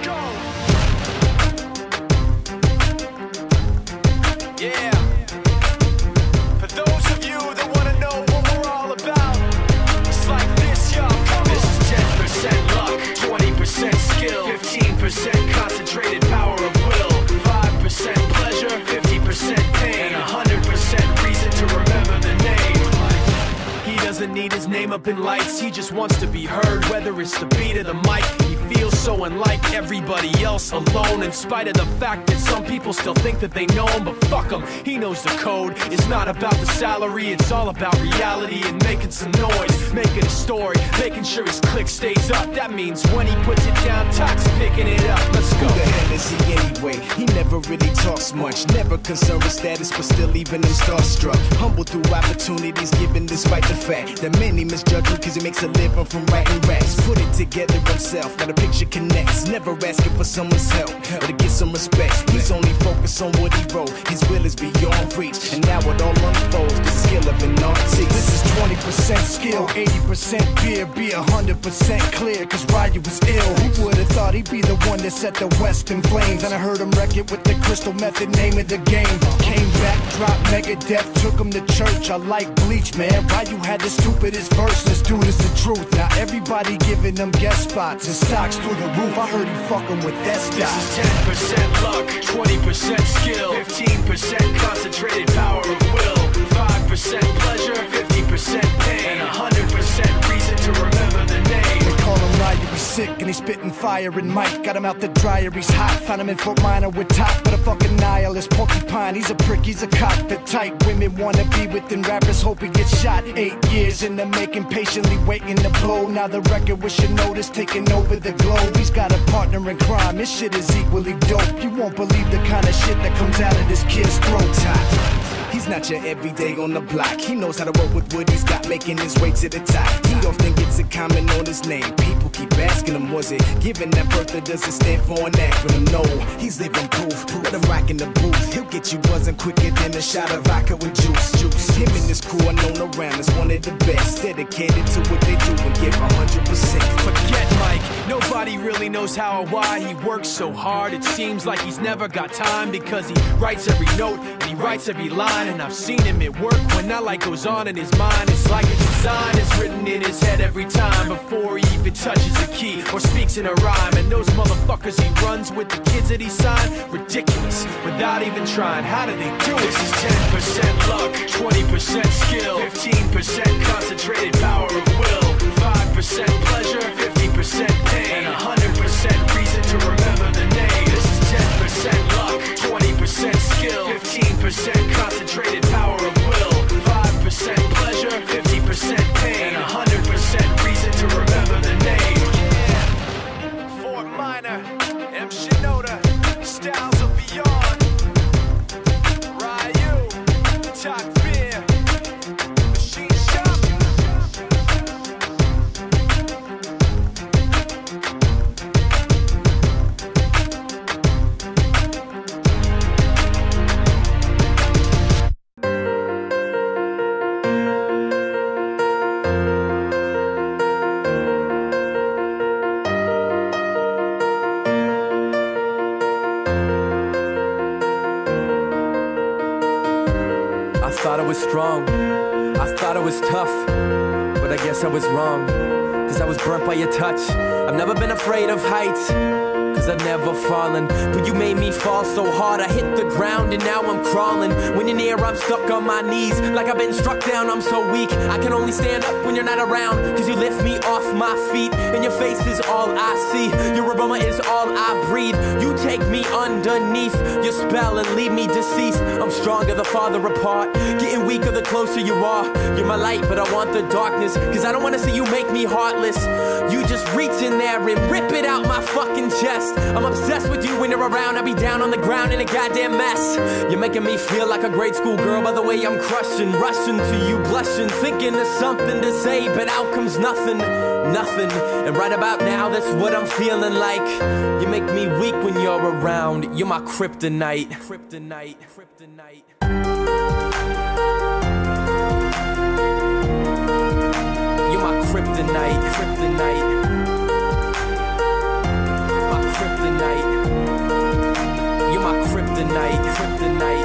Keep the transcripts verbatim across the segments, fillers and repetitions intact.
go. Yeah. For those of you that want to know what we're all about, it's like this, y'all. Come on. This is ten percent luck, twenty percent skill, fifteen percent concentrated power of will, five percent pleasure, fifty percent pain, and one hundred percent reason to remember the name. He doesn't need his name up in lights, he just wants to be heard, whether it's the beat of the mic. He feels so unlike everybody else, alone, in spite of the fact that some people still think that they know him, but fuck him, he knows the code. It's not about the salary, it's all about reality and making some noise, making a story, making sure his click stays up. That means when he puts it down, Tox picking it up. Let's go. Who the hell is he anyway? He never really talks much, never concerned with status, but still leaving him starstruck. Humble through opportunities given despite the fact that many misjudge him cause he makes a living from writing raps. Put it together himself, got a picture connects, never asking for someone's help or to get some respect. He's only focused on what he wrote, his will is beyond reach, and now it all unfolds, the skill of an artist. This is twenty percent skill, eighty percent beer, be one hundred percent clear, cause Ryu was ill. Who would've thought he'd be the one that set the West in flames? And I heard him wreck it with the Crystal Method, name of the game. Came back, dropped Megadeth, took him to church. I like Bleach, man. Ryu had the stupidest verse, this dude is the truth. Now everybody giving them guest spots and stocks through the roof. I heard he fucking with that stock. This is ten percent luck, twenty percent skill, fifteen percent concentrated power of will, five percent pleasure, fifty percent pain, and one hundred percent reason to remember the name. They call him Ryu, he's sick and he's spitting fire and Mike got him out the dryer, he's hot. Found him in Fort Minor with top, but a fucking nihilist porcupine. He's a prick, he's a cock, the type women wanna be within rappers, hope he gets shot. Eight years in the making, patiently waiting to blow. Now the record with your notice taking over the globe. He's got a partner in crime, his shit is equally dope. You won't believe the kind of shit that comes out of this kid's throat. Top. He's not your everyday on the block. He knows how to work with what he's got, making his way to the top. He often gets a comment on his name. People keep asking him, was it given that birth or does it stand for an acronym? No, he's living proof. Let him rock in the booth. He'll get you buzzing quicker than a shot of vodka with juice. Juice. Him and his crew are known around as one of the best. Dedicated to what they do and give one hundred percent. Forget Mike, nobody really knows how or why he works so hard. It seems like he's never got time because he writes every note and he writes every line. And I've seen him at work when that light goes on in his mind. It's like a design is written in his head every time before he even touches a key or speaks in a rhyme. And those motherfuckers he runs with, the kids that he signed, ridiculous, without even trying. How do they do it? This is ten percent luck, twenty percent skill, fifteen percent concentrated power of will, five percent pleasure, fifty percent pain, and one hundred percent reason to remember the name. This is ten percent luck, twenty percent skill, fifteen percent concentrated power of will, five percent pleasure, fifty percent pain, and one hundred percent reason to remember the name. Yeah. Fort Minor, M. Shinoda, Styles of Beyond, Ryu, Talk Beer, Machine Shop. I thought I was strong, I thought I was tough, but I guess I was wrong, cause I was burnt by your touch. I've never been afraid of heights, cause I've never fallen, but you made me fall so hard I hit the ground and now I'm crawling. When you're near I'm stuck on my knees, like I've been struck down, I'm so weak. I can only stand up when you're not around, cause you lift me off my feet, and your face is all I see, your aroma is all I breathe. You take me underneath your spell and leave me deceased. I'm stronger the farther apart, getting weaker the closer you are. You're my light but I want the darkness, cause I don't wanna see you make me heartless. You just reach in there and rip it out my fucking chest. I'm obsessed with you when you're around, I be down on the ground in a goddamn mess. You're making me feel like a grade school girl by the way I'm crushing, rushing to you, blushing, thinking of something to say, but out comes nothing, nothing. And right about now, that's what I'm feeling like. You make me weak when you're around, you're my kryptonite. Kryptonite, kryptonite. You're my kryptonite, kryptonite. My kryptonite. kryptonite, kryptonite.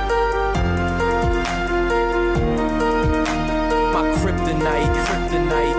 My kryptonite, kryptonite.